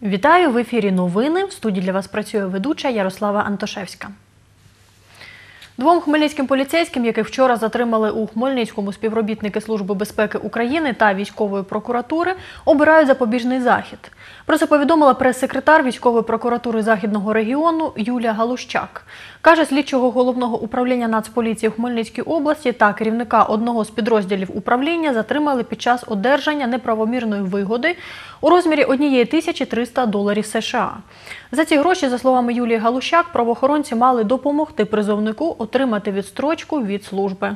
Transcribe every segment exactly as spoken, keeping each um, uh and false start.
Вітаю! В ефірі новини. В студії для вас працює ведуча Ярослава Антошевська. Двом хмельницьким поліцейським, яких вчора затримали у Хмельницькому співробітники Служби безпеки України та військової прокуратури, обирають запобіжний захід. Про це повідомила прес-секретар військової прокуратури Західного регіону Юлія Галущак. Каже, слідчого головного управління Нацполіції в Хмельницькій області та керівника одного з підрозділів управління затримали під час одержання неправомірної вигоди у розмірі однієї тисячі трьохсот доларів США. За ці гроші, за словами Юлії Галущак, правоохоронці мали допомогти призовнику отримати відстрочку від служби.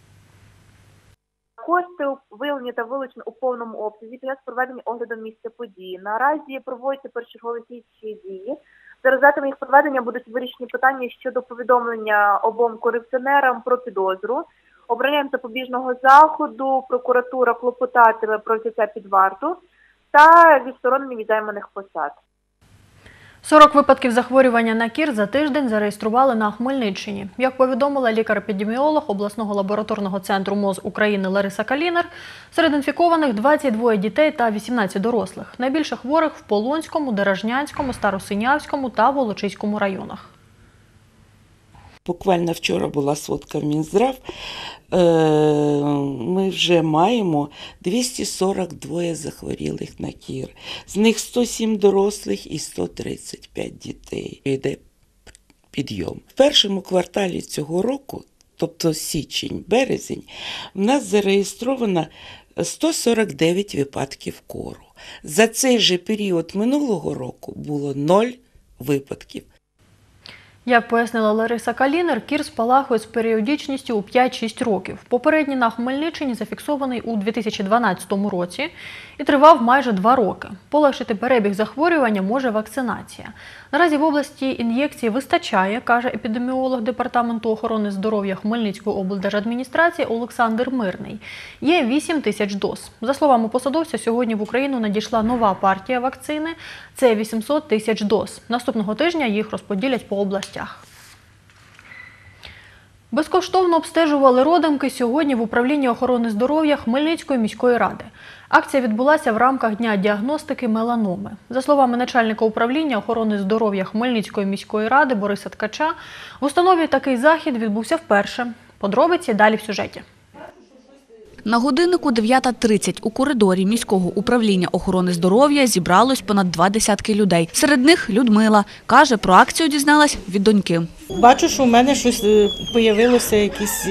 Кошти виявлені та вилучені у повному обсязі під час проведення огляду місця події. Наразі проводяться першочергові слідчі дії. За результатами їх проведення будуть вирішені питання щодо повідомлення обом корупціонерам про підозру. Обранням запобіжного заходу прокуратура клопотатиме про взяття під варту та відсторонення від займаних посад. сорок випадків захворювання на кір за тиждень зареєстрували на Хмельниччині. Як повідомила лікар-епідеміолог обласного лабораторного центру МОЗ України Лариса Калінер, серед інфікованих двадцять двоє дітей та вісімнадцять дорослих. Найбільше хворих в Полонському, Деражнянському, Старосинявському та Волочиському районах. Буквально вчора була сводка в Мінздрав. Ми вже маємо двісті сорок два захворілих на кір. З них сто сім дорослих і сто тридцять п'ять дітей. Йде підйом. В першому кварталі цього року, тобто січень-березень, в нас зареєстровано сто сорок дев'ять випадків кору. За цей же період минулого року було нуль випадків. Як пояснила Лариса Калінер, кір спалахує з періодичністю у п'ять-шість років. Попередній на Хмельниччині зафіксований у дві тисячі дванадцятому році і тривав майже два роки. Полегшити перебіг захворювання може вакцинація. Наразі в області ін'єкцій вистачає, каже епідеміолог Департаменту охорони здоров'я Хмельницької облдержадміністрації Олександр Мирний. Є вісім тисяч доз. За словами посадовця, сьогодні в Україну надійшла нова партія вакцини – це вісімсот тисяч доз. Наступного тижня їх розподілять по областях. Безкоштовно обстежували родимки сьогодні в управлінні охорони здоров'я Хмельницької міської ради. Акція відбулася в рамках Дня діагностики меланоми. За словами начальника управління охорони здоров'я Хмельницької міської ради Бориса Ткача, в установі такий захід відбувся вперше. Подробиці далі в сюжеті. На годиннику дев'ята тридцять у коридорі міського управління охорони здоров'я зібралось понад два десятки людей. Серед них Людмила. Каже, про акцію дізналась від доньки. Бачу, що в мене щось з'явилося, якісь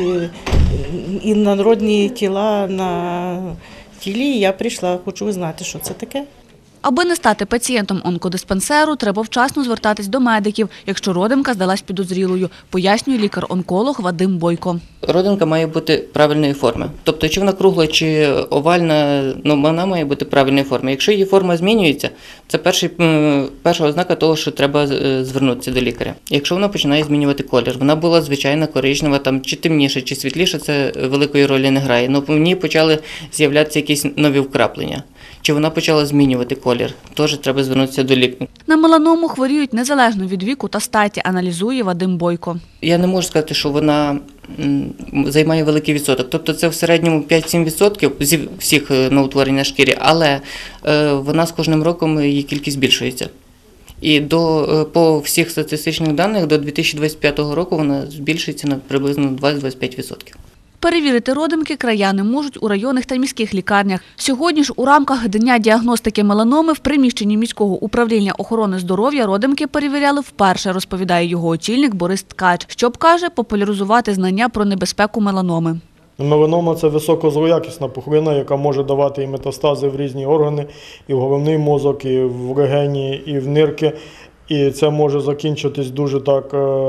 інородні тіла на тілі, і я прийшла, хочу знати, що це таке. Аби не стати пацієнтом онкодиспансеру, треба вчасно звертатись до медиків, якщо родимка здалась підозрілою, пояснює лікар-онколог Вадим Бойко. Родинка має бути правильної форми. Тобто, чи вона кругла, чи овальна, ну, вона має бути правильної форми. Якщо її форма змінюється, це перший, перша ознака того, що треба звернутися до лікаря. Якщо вона починає змінювати колір, вона була звичайна коричнева, там, чи темніша, чи світліша, це великої ролі не грає. Но в ній почали з'являтися якісь нові вкраплення. Чи вона почала змінювати колір, теж треба звернутися до лікаря. На меланому хворіють незалежно від віку та статі, аналізує Вадим Бойко. Я не можу сказати, що вона займає великий відсоток. Тобто це в середньому п'ять-сім відсотків зі всіх новоутворень на шкірі, але вона з кожним роком, її кількість збільшується. І до, по всіх статистичних даних до дві тисячі двадцять п'ятого року вона збільшується на приблизно двадцять-двадцять п'ять відсотків. Перевірити родимки краяни можуть у районних та міських лікарнях. Сьогодні ж у рамках Дня діагностики меланоми в приміщенні міського управління охорони здоров'я родимки перевіряли вперше, розповідає його очільник Борис Ткач, щоб, каже, популяризувати знання про небезпеку меланоми. Меланома – це високозлоякісна пухлина, яка може давати і метастази в різні органи, і в головний мозок, і в легені, і в нирки. І це може закінчитись дуже так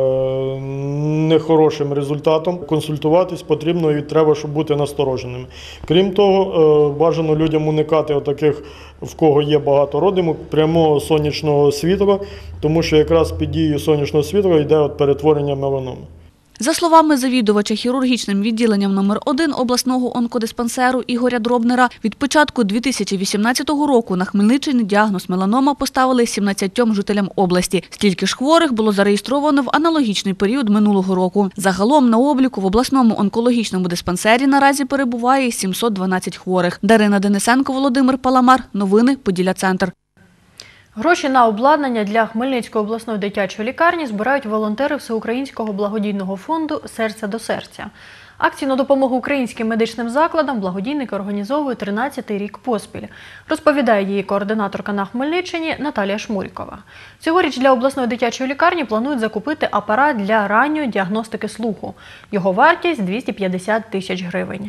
нехорошим результатом. Консультуватись потрібно і треба, щоб бути настороженими. Крім того, бажано людям уникати таких, в кого є багато родимок, прямого сонячного світла, тому що якраз під дією сонячного світла йде перетворення меланоми. За словами завідувача хірургічним відділенням номер один обласного онкодиспансеру Ігоря Дробнера, від початку дві тисячі вісімнадцятого року на Хмельниччині діагноз меланома поставили сімнадцятьом жителям області. Стільки ж хворих було зареєстровано в аналогічний період минулого року. Загалом на обліку в обласному онкологічному диспансері наразі перебуває сімсот дванадцять хворих. Дарина Денисенко, Володимир Паламар. Новини Поділля Центр. Гроші на обладнання для Хмельницької обласної дитячої лікарні збирають волонтери Всеукраїнського благодійного фонду «Серце до серця». Акцію на допомогу українським медичним закладам благодійники організовують тринадцятий рік поспіль, розповідає її координаторка на Хмельниччині Наталія Шмурікова. Цьогоріч для обласної дитячої лікарні планують закупити апарат для ранньої діагностики слуху. Його вартість – двісті п'ятдесят тисяч гривень.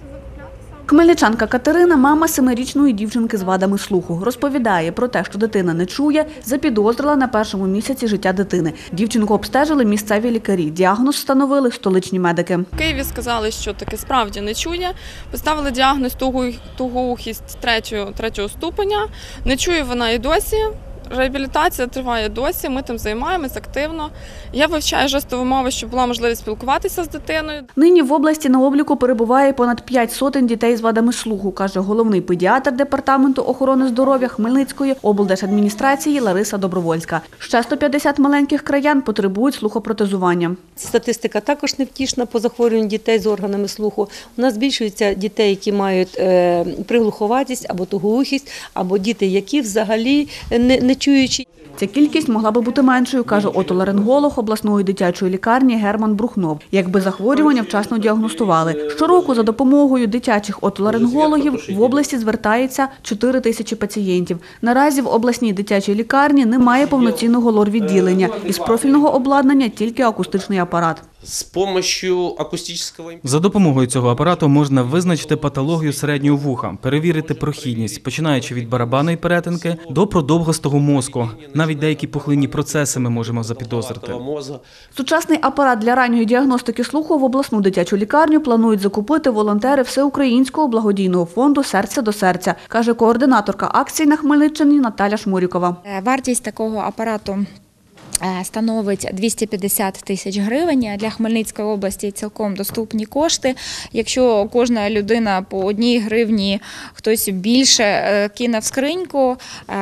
Хмельничанка Катерина – мама семирічної дівчинки з вадами слуху. Розповідає про те, що дитина не чує, запідозрила на першому місяці життя дитини. Дівчинку обстежили місцеві лікарі. Діагноз встановили столичні медики. В Києві сказали, що таки справді не чує. Поставили діагноз тугоухість третього, третього ступеня. Не чує вона і досі. Реабілітація триває досі, ми тим займаємось активно. Я вивчаю жестову мову, щоб була можливість спілкуватися з дитиною. Нині в області на обліку перебуває понад п'ять сотень дітей з вадами слуху, каже головний педіатр Департаменту охорони здоров'я Хмельницької облдержадміністрації Лариса Добровольська. Ще сто п'ятдесят маленьких краян потребують слухопротезування. Статистика також невтішна по захворюванню дітей з органами слуху. У нас збільшується дітей, які мають е, приглуховатість або тугоухість, або діти, які взагалі не, не чуючі. Ця кількість могла би бути меншою, каже отоларинголог обласної дитячої лікарні Герман Брухнов, якби захворювання вчасно діагностували. Щороку за допомогою дитячих отоларингологів в області звертається чотири тисячі пацієнтів. Наразі в обласній дитячій лікарні немає повноцінного лор-відділення. Із профільного обладнання тільки акустичний апарат. З допомогою акустичного... За допомогою цього апарату можна визначити патологію середнього вуха, перевірити прохідність, починаючи від барабанної перетинки до продовгостого мозку. Навіть деякі пухлинні процеси ми можемо запідозрити. Сучасний апарат для ранньої діагностики слуху в обласну дитячу лікарню планують закупити волонтери Всеукраїнського благодійного фонду «Серце до серця», каже координаторка акції на Хмельниччині Наталя Шмурікова. Вартість такого апарату становить двісті п'ятдесят тисяч гривень. Для Хмельницької області цілком доступні кошти. Якщо кожна людина по одній гривні, хтось більше кине в скриньку,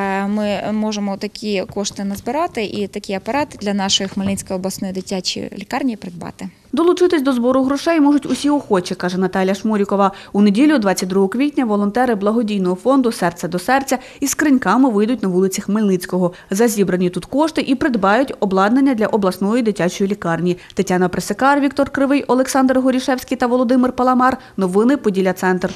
ми можемо такі кошти назбирати і такі апарати для нашої Хмельницької обласної дитячої лікарні придбати. Долучитись до збору грошей можуть усі охочі, каже Наталя Шмурікова. У неділю, двадцять другого квітня, волонтери благодійного фонду «Серце до серця» із скриньками вийдуть на вулиці Хмельницького. За зібрані тут кошти і придбають обладнання для обласної дитячої лікарні. Тетяна Пресекар, Віктор Кривий, Олександр Горішевський та Володимир Паламар. Новини Поділля-Центр.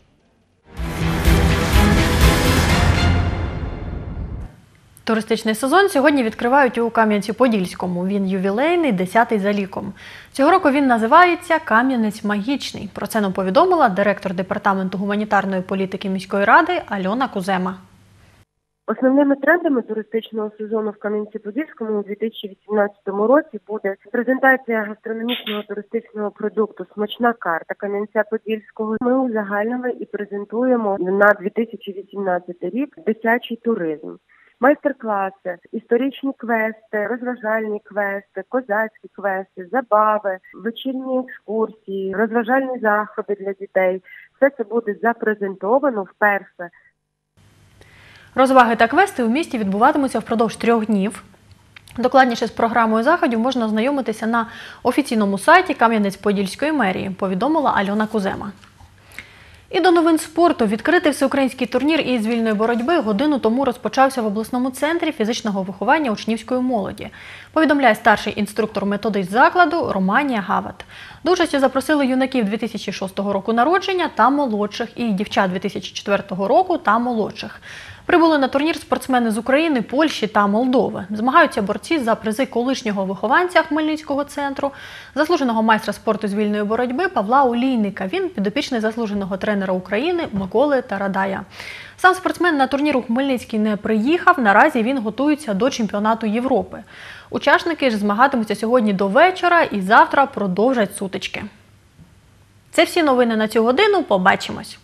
Туристичний сезон сьогодні відкривають у Кам'янці-Подільському. Він ювілейний, десятий за ліком. Цього року він називається «Кам'янець магічний». Про це нам повідомила директор Департаменту гуманітарної політики міської ради Альона Кузема. Основними трендами туристичного сезону в Кам'янці-Подільському у дві тисячі вісімнадцятому році буде презентація гастрономічного туристичного продукту «Смачна карта Кам'янця-Подільського». Ми узагальнили і презентуємо на дві тисячі вісімнадцятий рік дитячий туризм. Майстер-класи, історичні квести, розважальні квести, козацькі квести, забави, вечірні екскурсії, розважальні заходи для дітей. Все це буде запрезентовано вперше. Розваги та квести у місті відбуватимуться впродовж трьох днів. Докладніше з програмою заходів можна ознайомитися на офіційному сайті Кам'янець-Подільської мерії, повідомила Альона Кузема. І до новин спорту. Відкритий всеукраїнський турнір із вільної боротьби годину тому розпочався в обласному центрі фізичного виховання учнівської молоді. Повідомляє старший інструктор-методист закладу Романія Гават. До участі запросили юнаків дві тисячі шостого року народження та молодших і дівчат дві тисячі четвертого року та молодших. Прибули на турнір спортсмени з України, Польщі та Молдови. Змагаються борці за призи колишнього вихованця Хмельницького центру, заслуженого майстра спорту з вільної боротьби Павла Олійника. Він підопічний заслуженого тренера України Миколи Тарадая. Сам спортсмен на турнір у Хмельницький не приїхав, наразі він готується до чемпіонату Європи. Учасники ж змагатимуться сьогодні до вечора і завтра продовжать сутички. Це всі новини на цю годину. Побачимось!